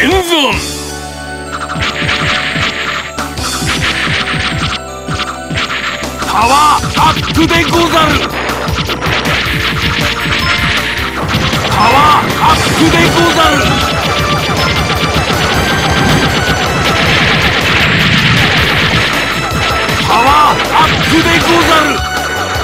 存。パワーアップでござる。パワーアップでござる。パワーアップでござる。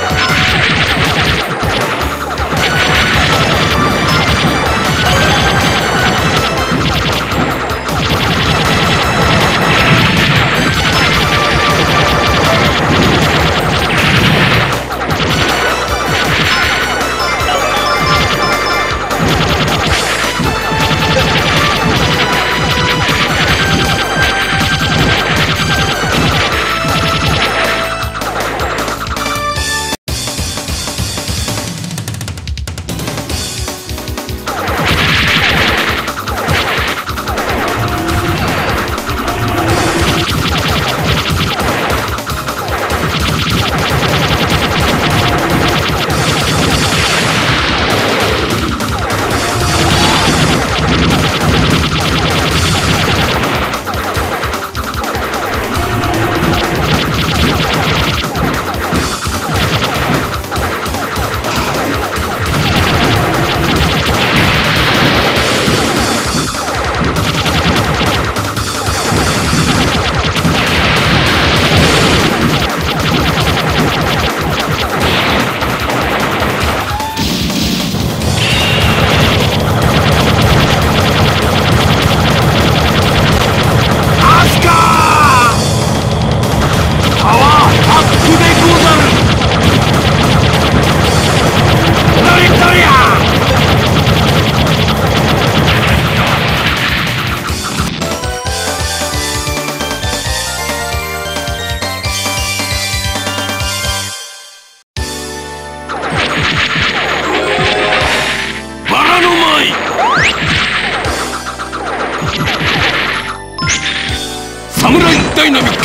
サムライダイナミック。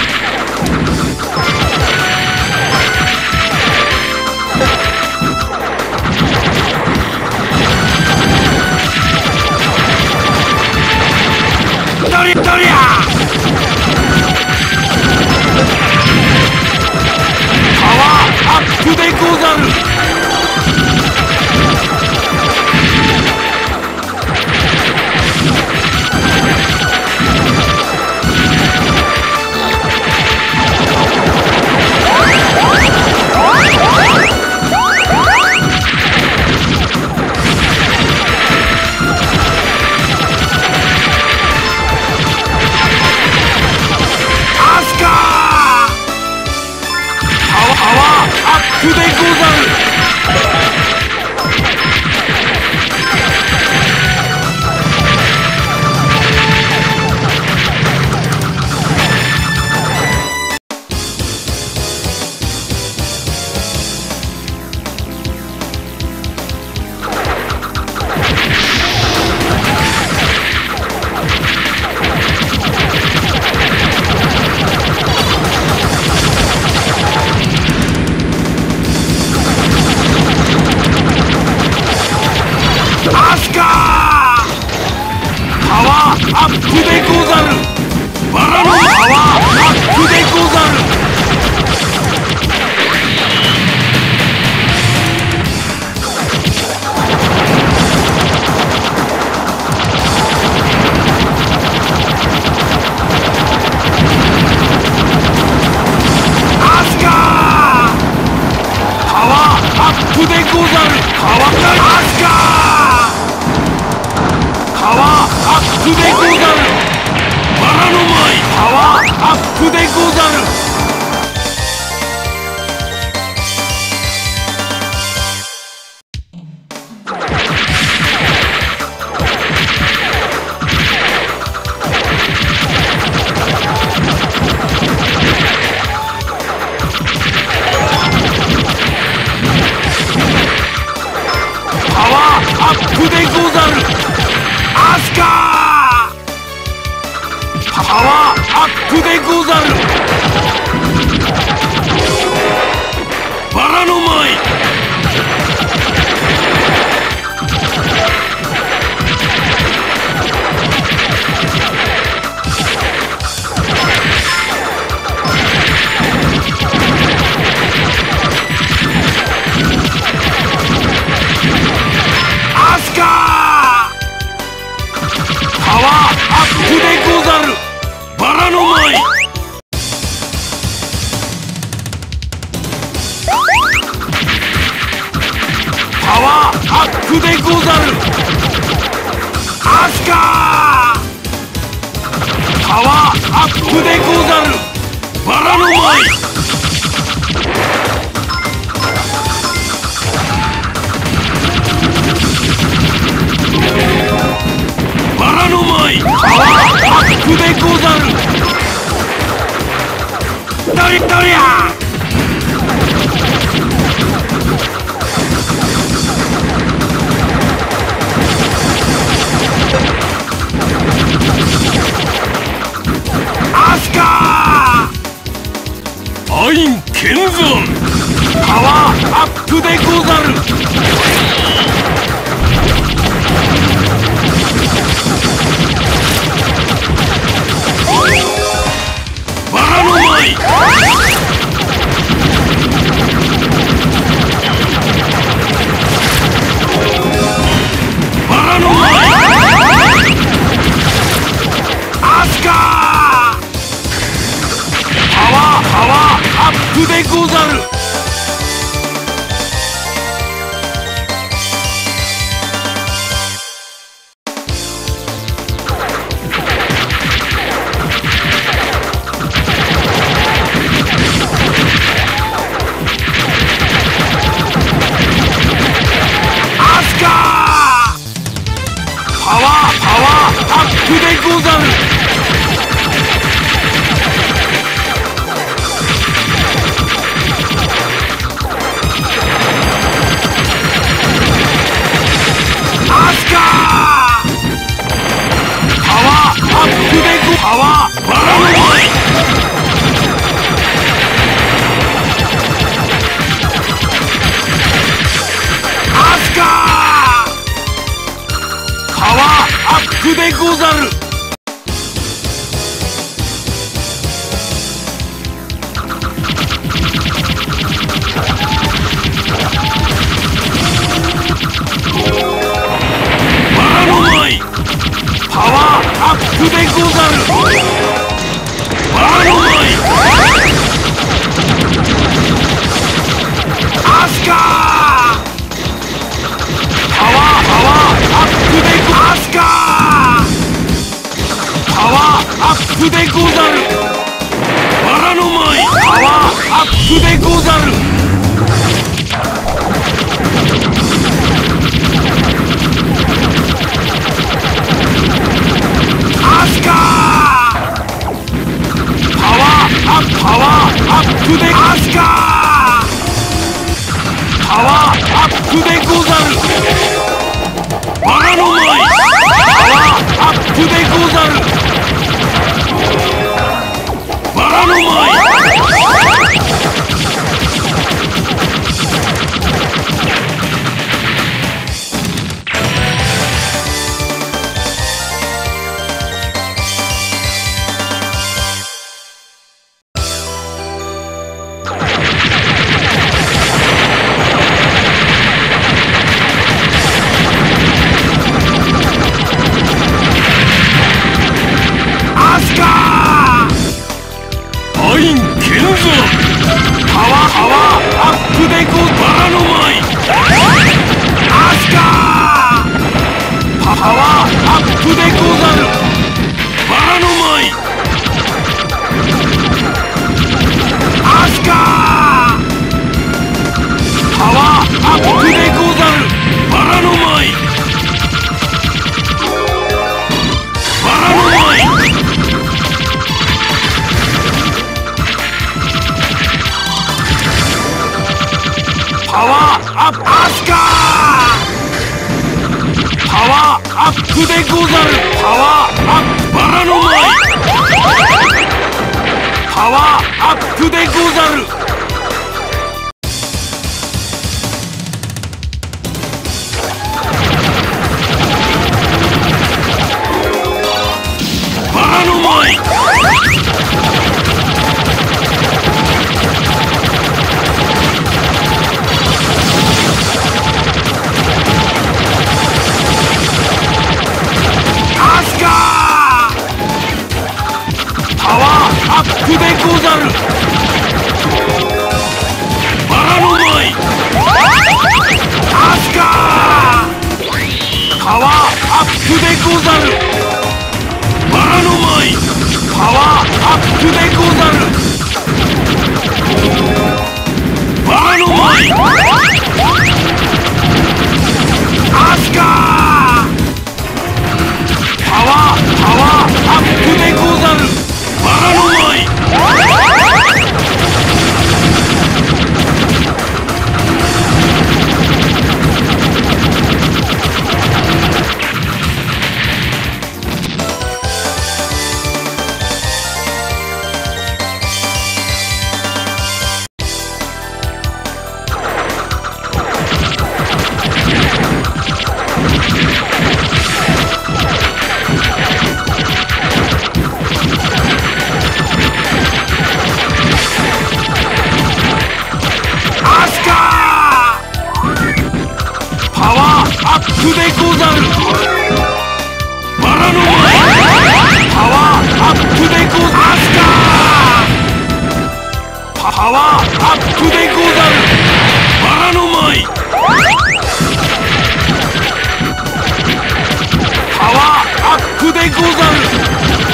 ドリドリアパワーアップでござる。アップでござる。アスカーパワーアップでござる。バラのパワーアップでござる。アスカーパワーアップでござる。パワーアスカーパワーアップでござる。バラの舞パワーアップでござる。パワーアップでござる。アスカーパワーアップでござる。バラの舞プでござる。バラの舞。バラの舞。パワーアップでござる。どりどりゃ。アスカーアイン剣山。パワーアップでござる。バラの舞。バラの舞。アスカーパワーアップでござる。アスカーパワーアップでござる。アスカーパワーアップでごパワーバラの舞。アスカーパワーアップでござる。パワーアップでござる。バラの舞。アスカーパワーアップでごアスカーパワーアップでござる。バラの舞。パワーアップでござる。アスカーパワーアップでアスカーパワーアップでござる。バラの舞。パワーアップでござる。バラの舞。アスカーアイン剣山。パワーアップでごバラの舞。アスカーパワーアップでござる。バラの舞。アスカーパワーアップでござる。バラの舞。バラの舞。パワーアップアスカーパワーアップでござる。パワーアップバラの舞。パワーアップでござる。バラの舞。アスカーパワーアップでござる。バラの舞。アスカーパワーアップでござる。バラの舞。パワーアップでござる。バラの舞アスカー。パワーアップでござる。バラの舞アップでござる。バラの舞パワーアップでござる。アスカーパワーアップでござる。バラの舞パワーアップでござる。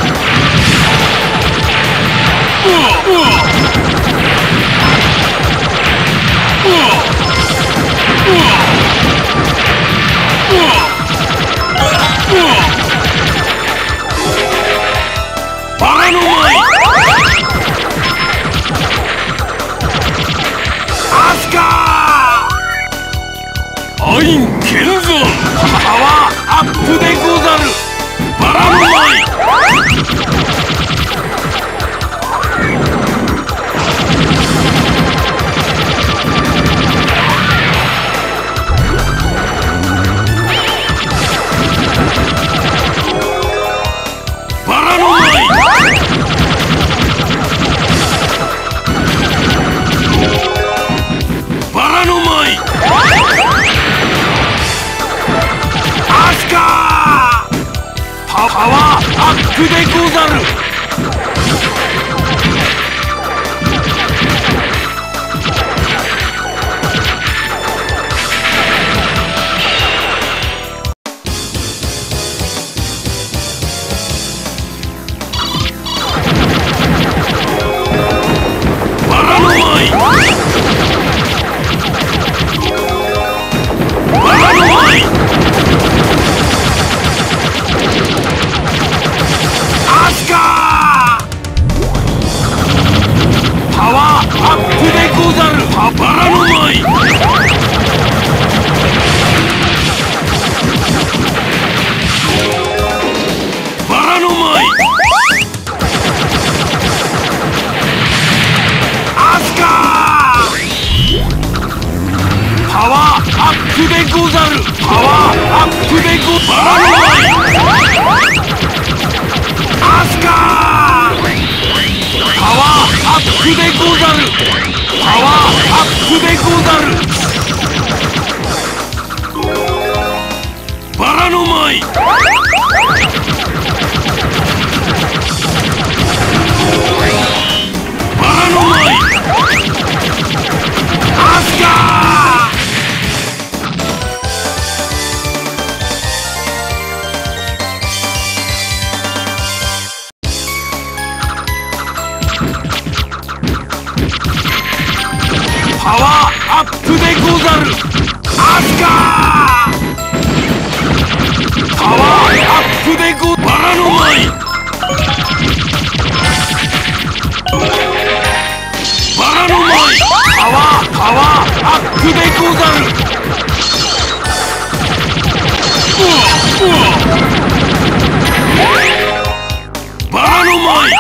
バラの舞アスカーアイン剣山パワーアップでござる。バラの舞パワーアップでござる。バラの舞バラの舞アスカーパワーアップでござる。バラの舞バラの舞アスカーパワーアップでござる。パワーアップでごバラの舞アスカーパワーアップでござる。パワーアップでござる。バラの舞バラの舞アスカーパワーアップでござる。アスカーパワーアップでごバラの舞バラの舞パワーアップでござる。バラの舞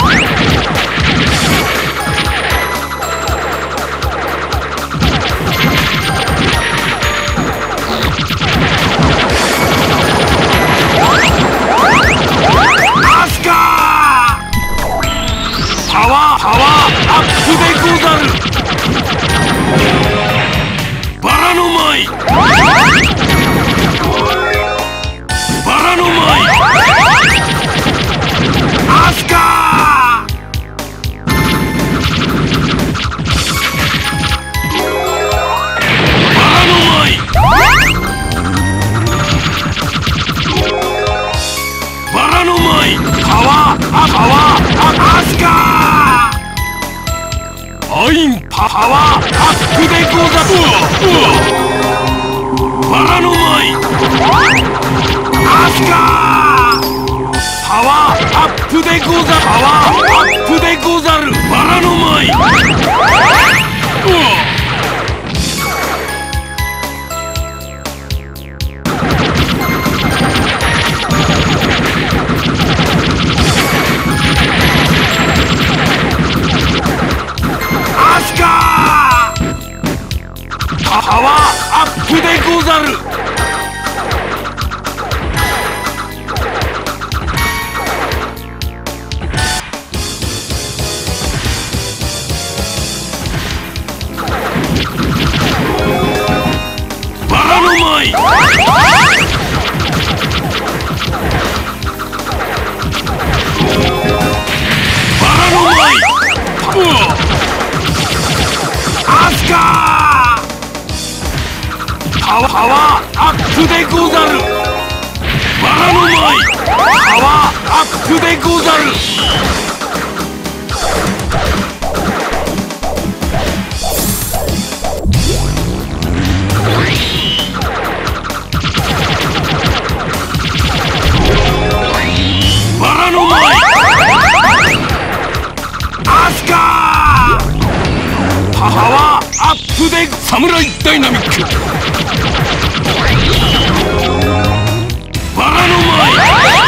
アスカーパワーアップでござる。バラの舞バラの舞アスカーバラの舞バラの舞パワーアップファインパワーアップでござる。バラの舞アスカーパワーアップでござる。パワーアップでござる。バラの舞アスカーパワーアップでござる。バラの舞バラの舞アスカーパワーアップでござる。バラの舞パワーアップでござる。バラの舞アスカーパワーアップでサムライダイナミック。バラの舞